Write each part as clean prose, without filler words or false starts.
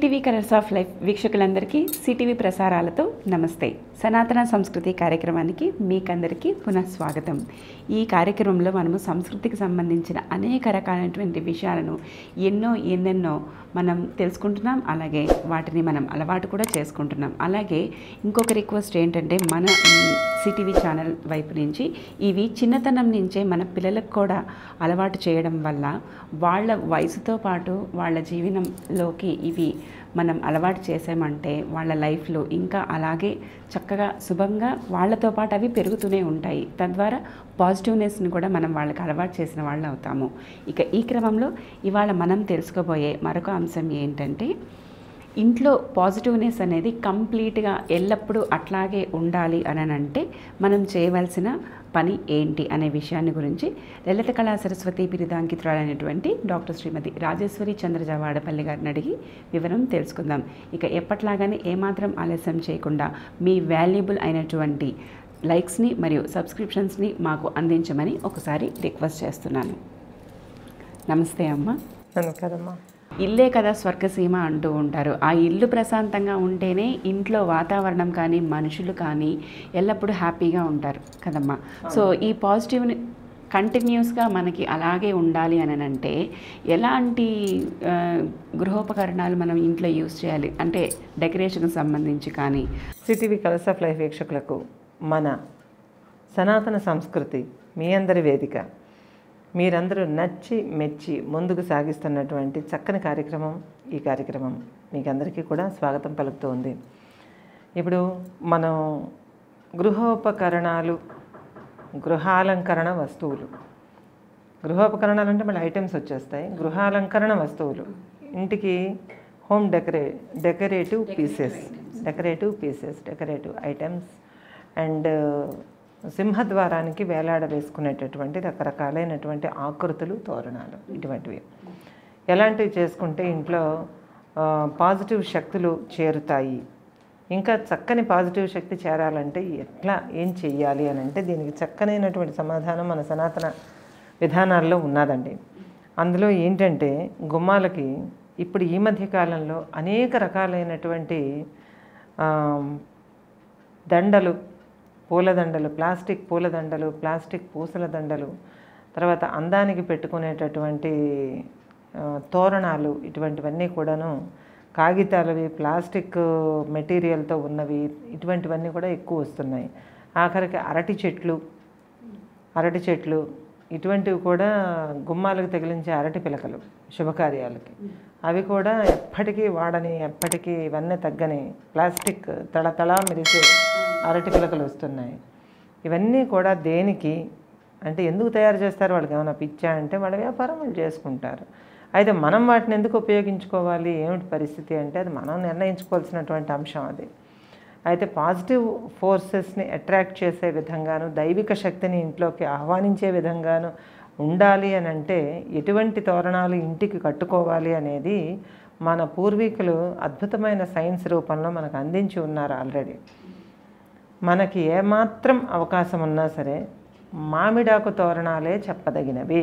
CTV colours of life వీక్షకులందరికీ CTV ప్రసారాలతో నమస్తే. సనాతన సంస్కృతి కార్యక్రమానికి మీకందరికీ పునఃస్వాగతం. ఈ కార్యక్రమంలో మనము సంస్కృతికి సంబంధించిన అనేక రకాలైనటువంటి విషయాలను ఎన్నెన్నో మనం తెలుసుకుంటున్నాం. అలాగే వాటిని మనం అలవాటు కూడా చేసుకుంటున్నాం. అలాగే ఇంకొక రిక్వెస్ట్ ఏంటంటే, మన సిటీవీ ఛానల్ వైపు నుంచి ఇవి చిన్నతనం నుంచే మన పిల్లలకు కూడా అలవాటు చేయడం వల్ల వాళ్ళ వయసుతో పాటు వాళ్ళ జీవనంలోకి ఇవి మనం అలవాటు చేసామంటే వాళ్ళ లైఫ్లో ఇంకా అలాగే చక్కగా శుభంగా వాళ్ళతో పాటు అవి పెరుగుతూనే ఉంటాయి. తద్వారా పాజిటివ్నెస్ని కూడా మనం వాళ్ళకి అలవాటు చేసిన వాళ్ళు అవుతాము. ఇక ఈ క్రమంలో ఇవాళ మనం తెలుసుకోబోయే మరొక అంశం ఏంటంటే, ఇంట్లో పాజిటివ్నెస్ అనేది కంప్లీట్గా ఎల్లప్పుడూ అట్లాగే ఉండాలి అని అంటే మనం చేయవలసిన పని ఏంటి అనే విషయాన్ని గురించి లలిత కళా సరస్వతి బిరుదాంకితురాలైనటువంటి డాక్టర్ శ్రీమతి రాజేశ్వరి చంద్రజ వాడపల్లి గారిని అడిగి వివరం తెలుసుకుందాం. ఇక ఎప్పట్లాగానే ఏమాత్రం ఆలస్యం చేయకుండా మీ వాల్యుబుల్ అయినటువంటి లైక్స్ని మరియు సబ్స్క్రిప్షన్స్ని మాకు అందించమని ఒకసారి రిక్వెస్ట్ చేస్తున్నాను. నమస్తే అమ్మ. నమస్కారమ్మా. ఇల్లే కదా స్వర్గసీమ అంటూ ఉంటారు. ఆ ఇల్లు ప్రశాంతంగా ఉంటేనే ఇంట్లో వాతావరణం కానీ మనుషులు కానీ ఎల్లప్పుడూ హ్యాపీగా ఉంటారు కదమ్మా. సో ఈ పాజిటివ్ని కంటిన్యూస్గా మనకి అలాగే ఉండాలి అని అంటే ఎలాంటి గృహోపకరణాలు మనం ఇంట్లో యూజ్ చేయాలి అంటే డెకరేషన్కి సంబంధించి కానీ? సిటీవీ కలర్స్ ఆఫ్ లైఫ్ వీక్షకులకు మన సనాతన సంస్కృతి మీ అందరి వేదిక, మీరందరూ నచ్చి మెచ్చి ముందుకు సాగిస్తున్నటువంటి చక్కని కార్యక్రమం ఈ కార్యక్రమం మీకు అందరికీ కూడా స్వాగతం పలుకుతూ ఉంది. ఇప్పుడు మనం గృహోపకరణాలు, గృహాలంకరణ వస్తువులు, గృహోపకరణాలు అంటే మళ్ళీ ఐటమ్స్ వచ్చేస్తాయి. గృహాలంకరణ వస్తువులు, ఇంటికి హోమ్ డెకరేటివ్ ఐటమ్స్ అండ్ సింహద్వారానికి వేలాడ వేసుకునేటటువంటి రకరకాలైనటువంటి ఆకృతులు, తోరణాలు, ఇటువంటివి ఎలాంటివి చేసుకుంటే ఇంట్లో పాజిటివ్ శక్తులు చేరుతాయి. ఇంకా చక్కని పాజిటివ్ శక్తి చేరాలంటే ఏం చెయ్యాలి అని అంటే దీనికి చక్కనైనటువంటి సమాధానం మన సనాతన విధానాల్లో ఉన్నదండి. అందులో ఏంటంటే, గుమ్మాలకి ఇప్పుడు ఈ మధ్య కాలంలో అనేక రకాలైనటువంటి దండలు, పూలదండలు, ప్లాస్టిక్ పూలదండలు, ప్లాస్టిక్ పూసల దండలు, తర్వాత అందానికి పెట్టుకునేటటువంటి తోరణాలు, ఇటువంటివన్నీ కూడాను కాగితాలవి, ప్లాస్టిక్ మెటీరియల్తో ఉన్నవి, ఇటువంటివన్నీ కూడా ఎక్కువ వస్తున్నాయి. ఆఖరికి అరటి చెట్లు ఇటువంటివి కూడా గుమ్మాలకు తగిలించే అరటి పిలకలు శుభకార్యాలకి, అవి కూడా ఎప్పటికీ వాడని, ఎప్పటికీ ఇవన్నీ తగ్గని ప్లాస్టిక్ తళతళా మెరిసే అరటి పిలకలు వస్తున్నాయి. ఇవన్నీ కూడా దేనికి అంటే ఎందుకు తయారు చేస్తారు? వాళ్ళకి ఏమైనా పిచ్చా అంటే వాళ్ళ వ్యాపారం వాళ్ళు చేసుకుంటారు. అయితే మనం వాటిని ఎందుకు ఉపయోగించుకోవాలి, ఏమిటి పరిస్థితి అంటే అది మనం నిర్ణయించుకోవాల్సినటువంటి అంశం అది. అయితే పాజిటివ్ ఫోర్సెస్ని అట్రాక్ట్ చేసే విధంగాను, దైవిక శక్తిని ఇంట్లోకి ఆహ్వానించే విధంగాను ఉండాలి అని అంటే ఎటువంటి తోరణాలు ఇంటికి కట్టుకోవాలి అనేది మన పూర్వీకులు అద్భుతమైన సైన్స్ రూపంలో మనకు అందించి ఉన్నారు ఆల్రెడీ. మనకి ఏమాత్రం అవకాశం ఉన్నా సరే మామిడాకు తోరణాలే చెప్పదగినవి.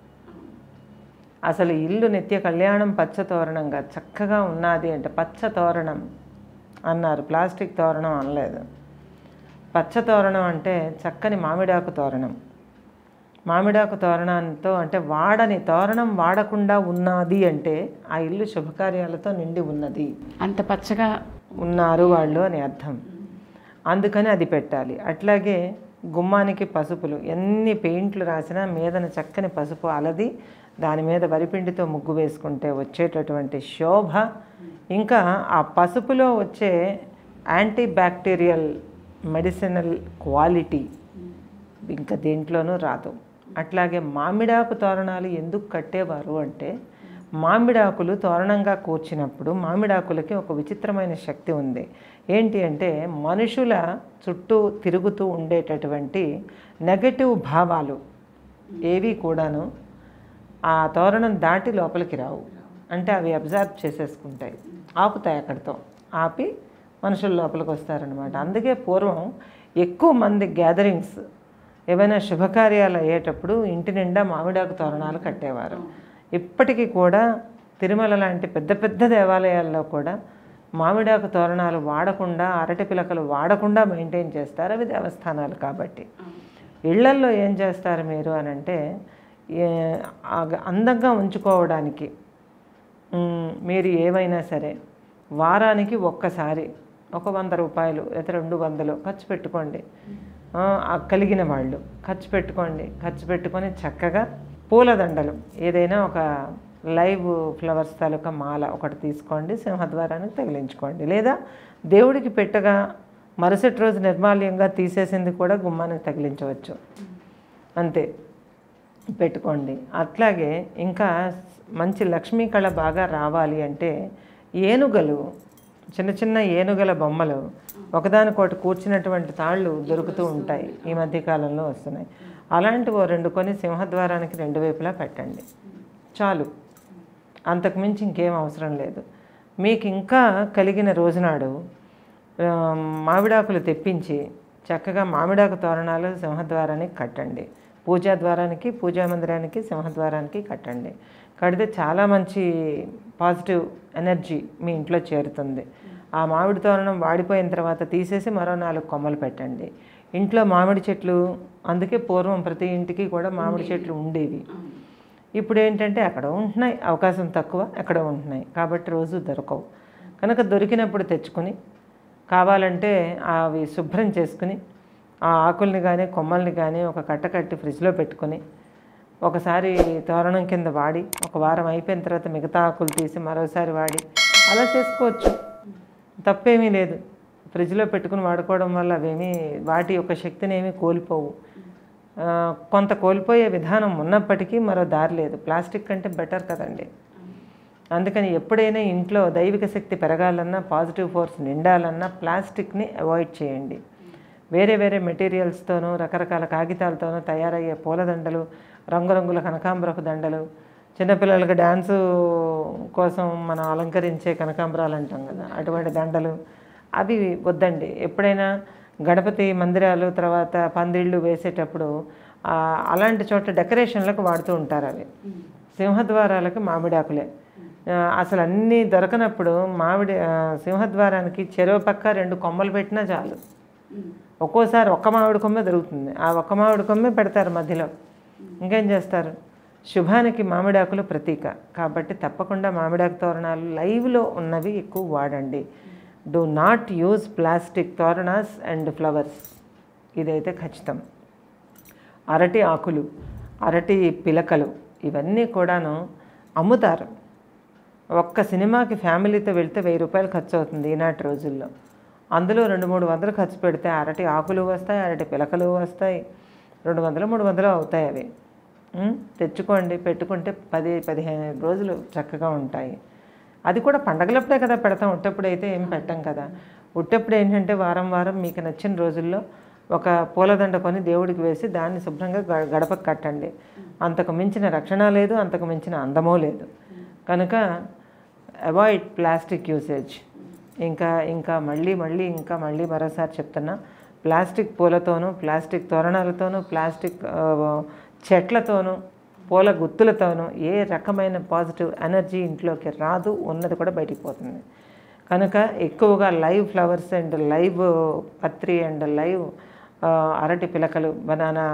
అసలు ఇల్లు నిత్య కళ్యాణం పచ్చ తోరణంగా చక్కగా ఉన్నది అంటే పచ్చ తోరణం అన్నారు, ప్లాస్టిక్ తోరణం అనలేదు. పచ్చ తోరణం అంటే చక్కని మామిడాకు తోరణం. మామిడాకు తోరణంతో అంటే వాడని తోరణం వాడకుండా ఉన్నది అంటే ఆ ఇల్లు శుభకార్యాలతో నిండి ఉన్నది, అంత పచ్చగా ఉన్నారు వాళ్ళు అని అర్థం. అందుకని అది పెట్టాలి. అట్లాగే గుమ్మానికి పసుపులు, ఎన్ని పెయింట్లు రాసినా మీదన చక్కని పసుపు అలది దాని మీద వరిపిండితో ముగ్గు వేసుకుంటే వచ్చేటటువంటి శోభ, ఇంకా ఆ పసుపులో వచ్చే యాంటీ బ్యాక్టీరియల్ మెడిసినల్ క్వాలిటీ ఇంకా దేంట్లోనూ రాదు. అట్లాగే మామిడాకు తోరణాలు ఎందుకు కట్టేవారు అంటే, మామిడాకులు తోరణంగా కూర్చినప్పుడు మామిడాకులకి ఒక విచిత్రమైన శక్తి ఉంది. ఏంటి అంటే, మనుషుల చుట్టూ తిరుగుతూ ఉండేటటువంటి నెగటివ్ భావాలు ఏవి కూడాను ఆ తోరణం దాటి లోపలికి రావు. అంటే అవి అబ్జర్వ్ చేసేసుకుంటాయి, ఆపుతాయి, అక్కడితో ఆపి మనుషుల లోపలికి వస్తారనమాట. అందుకే పూర్వం ఎక్కువ మంది గ్యాదరింగ్స్ ఏవైనా శుభకార్యాలు అయ్యేటప్పుడు ఇంటి నిండా మామిడాకు తోరణాలు కట్టేవారు. ఇప్పటికీ కూడా తిరుమల లాంటి పెద్ద పెద్ద దేవాలయాల్లో కూడా మామిడాకు తోరణాలు వాడకుండా, అరటి పిలకలు వాడకుండా మెయింటైన్ చేస్తారు. అవి దేవస్థానాలు కాబట్టి. ఇళ్లల్లో ఏం చేస్తారు మీరు అని అంటే, అందంగా ఉంచుకోవడానికి మీరు ఏమైనా సరే వారానికి ఒక్కసారి ఒక 100 రూపాయలు లేదా 200 ఖర్చు పెట్టుకోండి. కలిగిన వాళ్ళు ఖర్చు పెట్టుకొని చక్కగా పూలదండలు ఏదైనా ఒక లైవ్ ఫ్లవర్స్ తాలూకా మాల ఒకటి తీసుకోండి, సింహద్వారానికి తగిలించుకోండి. లేదా దేవుడికి పెట్టగా మరుసటి రోజు నిర్మాల్యంగా తీసేసింది కూడా గుమ్మానికి తగిలించవచ్చు, అంతే, పెట్టుకోండి. అట్లాగే ఇంకా మంచి లక్ష్మీ కళ బాగా రావాలి అంటే ఏనుగలు, చిన్న చిన్న ఏనుగల బొమ్మలు ఒకదానికోటి కూర్చున్నటువంటి తాళ్ళు దొరుకుతూ ఉంటాయి, ఈ మధ్యకాలంలో వస్తున్నాయి. అలాంటివి 2 కొని సింహద్వారానికి 2 వైపులా పెట్టండి, చాలు. అంతకుమించి ఇంకేం అవసరం లేదు. మీకు ఇంకా కలిగిన రోజునాడు మామిడాకులు తెప్పించి చక్కగా మామిడాకు తోరణాలు సింహద్వారానికి కట్టండి. పూజా ద్వారానికి, పూజా మందిరానికి, సింహద్వారానికి కట్టండి. కడితే చాలా మంచి పాజిటివ్ ఎనర్జీ మీ ఇంట్లో చేరుతుంది. ఆ మామిడి తోరణం వాడిపోయిన తర్వాత తీసేసి మరో 4 కొమ్మలు పెట్టండి. ఇంట్లో మామిడి చెట్లు, అందుకే పూర్వం ప్రతి ఇంటికి కూడా మామిడి చెట్లు ఉండేవి. ఇప్పుడు ఏంటంటే అక్కడ ఉంటున్నాయి, అవకాశం తక్కువ, ఎక్కడ ఉంటున్నాయి కాబట్టి రోజు దొరకవు. కనుక దొరికినప్పుడు తెచ్చుకొని కావాలంటే అవి శుభ్రం చేసుకుని ఆ ఆకుల్ని కానీ కొమ్మల్ని కానీ ఒక కట్ట కట్టి ఫ్రిడ్జ్లో పెట్టుకొని ఒకసారి తోరణం కింద వాడి ఒక వారం అయిపోయిన తర్వాత మిగతా ఆకులు తీసి మరోసారి వాడి అలా చేసుకోవచ్చు, తప్పేమీ లేదు. ఫ్రిడ్జ్లో పెట్టుకుని వాడుకోవడం వల్ల అవేమీ వాటి యొక్క శక్తిని ఏమీ కోల్పోవు. కొంత కోల్పోయే విధానం ఉన్నప్పటికీ మరో దారి లేదు. ప్లాస్టిక్ కంటే బెటర్ కదండి. అందుకని ఎప్పుడైనా ఇంట్లో దైవిక శక్తి పెరగాలన్నా, పాజిటివ్ ఫోర్స్ నిండాలన్నా ప్లాస్టిక్ని అవాయిడ్ చేయండి. వేరే వేరే మెటీరియల్స్తోనూ రకరకాల కాగితాలతోనూ తయారయ్యే పూలదండలు, రంగురంగుల కనకాంబరపు దండలు, చిన్నపిల్లలకి డ్యాన్సు కోసం మనం అలంకరించే కనకాంబరాలు అంటాం కదా, అటువంటి దండలు అవి వద్దండి. ఎప్పుడైనా గణపతి మందిరాలు తర్వాత పందిళ్ళు వేసేటప్పుడు అలాంటి చోట డెకరేషన్లకు వాడుతూ ఉంటారు. అవి సింహద్వారాలకు మామిడాకులే. అసలు అన్నీ దొరకనప్పుడు సింహద్వారానికి చెరువు పక్క 2 కొమ్మలు పెట్టినా చాలు. ఒక్కోసారి ఒక్క మామిడి కొమ్మే దొరుకుతుంది, ఆ ఒక్క మామిడి కొమ్మే పెడతారు మధ్యలో. ఇంకేం చేస్తారు? శుభానికి మామిడాకులు ప్రతీక కాబట్టి తప్పకుండా మామిడాకు తోరణాలు లైవ్లో ఉన్నవి ఎక్కువ వాడండి. Do not use plastic toranas and flowers, ఇదైతే ఖచ్చితం. అరటి ఆకులు, అరటి పిలకలు ఇవన్నీ కూడాను అమ్ముతారు. ఒక్క సినిమాకి ఫ్యామిలీతో వెళ్తే 1000 రూపాయలు ఖర్చు అవుతుంది ఈనాటి రోజుల్లో. అందులో 200-300 ఖర్చు పెడితే అరటి ఆకులు వస్తాయి, అరటి పిలకలు వస్తాయి, 200-300 అవుతాయి. అవి తెచ్చుకోండి, పెట్టుకుంటే 10-15 రోజులు చక్కగా ఉంటాయి. అది కూడా పండగలప్పుడే కదా పెడతాం, ఉట్టప్పుడు అయితే ఏం పెట్టం కదా. ఉట్టప్పుడు ఏంటంటే వారం వారం మీకు నచ్చిన రోజుల్లో ఒక పూలదండ కొని దేవుడికి వేసి దాన్ని శుభ్రంగా గడపకు కట్టండి. అంతకు మించిన రక్షణ లేదు, అంతకు మించిన అందమో లేదు. కనుక అవాయిడ్ ప్లాస్టిక్ యూసేజ్. ఇంకా మళ్ళీ మరోసారి చెప్తున్నా, ప్లాస్టిక్ పూలతోనూ, ప్లాస్టిక్ తోరణాలతోనూ, ప్లాస్టిక్ చెట్లతోనూ, పూల గుత్తులతోనూ ఏ రకమైన పాజిటివ్ ఎనర్జీ ఇంట్లోకి రాదు, ఉన్నది కూడా బయటికి పోతుంది. కనుక ఎక్కువగా live flowers and live patri and live అరటి పిలకలు, బనానా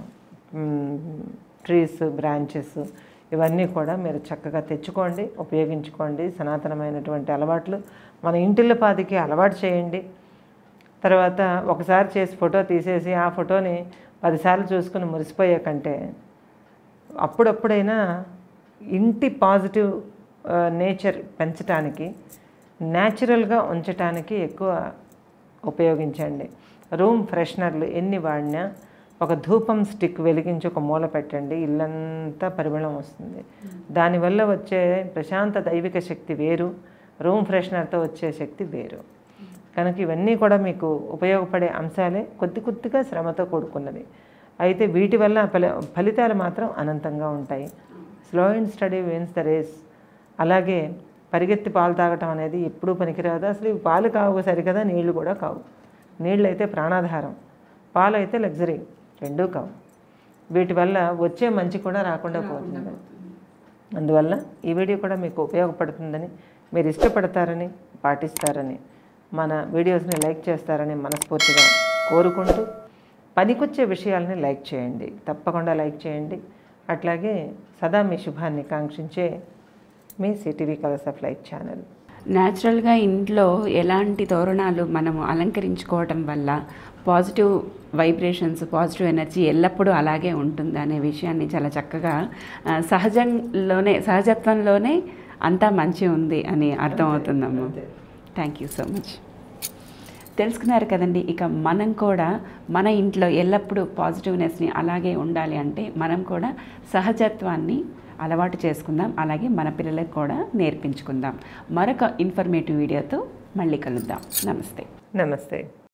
ట్రీస్ బ్రాంచెస్ ఇవన్నీ కూడా మీరు చక్కగా తెచ్చుకోండి, ఉపయోగించుకోండి. సనాతనమైనటువంటి అలవాట్లు మన ఇంటిల్లపాదికి అలవాటు చేయండి. తర్వాత ఒకసారి చేసి ఫోటో తీసేసి ఆ ఫోటోని 10 సార్లు చూసుకుని మురిసిపోయే కంటే అప్పుడప్పుడైనా ఇంటి పాజిటివ్ నేచర్ పెంచడానికి, న్యాచురల్గా ఉంచడానికి ఎక్కువ ఉపయోగించండి. రూమ్ ఫ్రెషనర్లు ఎన్ని వాడినా ఒక ధూపం స్టిక్ వెలిగించి ఒక మూల పెట్టండి, ఇల్లంతా పరిమళం వస్తుంది. దానివల్ల వచ్చే ప్రశాంత దైవిక శక్తి వేరు, రూమ్ ఫ్రెషనర్తో వచ్చే శక్తి వేరు. కనుక ఇవన్నీ కూడా మీకు ఉపయోగపడే అంశాలే, కొద్దిగా శ్రమతో కూడుకున్నది. అయితే వీటి వల్ల ఫలితాలు మాత్రం అనంతంగా ఉంటాయి. Slow and steady wins the race. అలాగే పరిగెత్తి పాలు తాగటం అనేది ఎప్పుడూ పనికిరాదు. అసలు ఇవి పాలు కావు సరికదా, నీళ్లు కూడా కావు. నీళ్ళు అయితే ప్రాణాధారం, పాలు అయితే లగ్జరీ, రెండూ కావు. వీటి వల్ల వచ్చే మంచి కూడా రాకుండా పోతుంది. అందువల్ల ఈ వీడియో కూడా మీకు ఉపయోగపడుతుందని, మీరు ఇష్టపడతారని, పాటిస్తారని, మన వీడియోస్ని లైక్ చేస్తారని మనస్ఫూర్తిగా కోరుకుంటూ, పనికొచ్చే విషయాలని లైక్ చేయండి, తప్పకుండా లైక్ చేయండి. అట్లాగే సదా మీ శుభాన్ని కాంక్షించే మీ CTV colours of life channel. న్యాచురల్గా ఇంట్లో ఎలాంటి తోరణాలు మనము అలంకరించుకోవటం వల్ల పాజిటివ్ వైబ్రేషన్స్, పాజిటివ్ ఎనర్జీ ఎల్లప్పుడూ అలాగే ఉంటుంది అనే విషయాన్ని చాలా చక్కగా సహజత్వంలోనే అంతా మంచి ఉంది అని అర్థమవుతుందమ్మా. Thank you so much. తెలుసుకున్నారు కదండి. ఇక మనం కూడా మన ఇంట్లో ఎల్లప్పుడూ పాజిటివ్నెస్ని అలాగే ఉండాలి అంటే మనం కూడా సహజత్వాన్ని అలవాటు చేసుకుందాం, అలాగే మన పిల్లలకు కూడా నేర్పించుకుందాం. మరొక ఇన్ఫర్మేటివ్ వీడియోతో మళ్ళీ కలుద్దాం. నమస్తే. నమస్తే.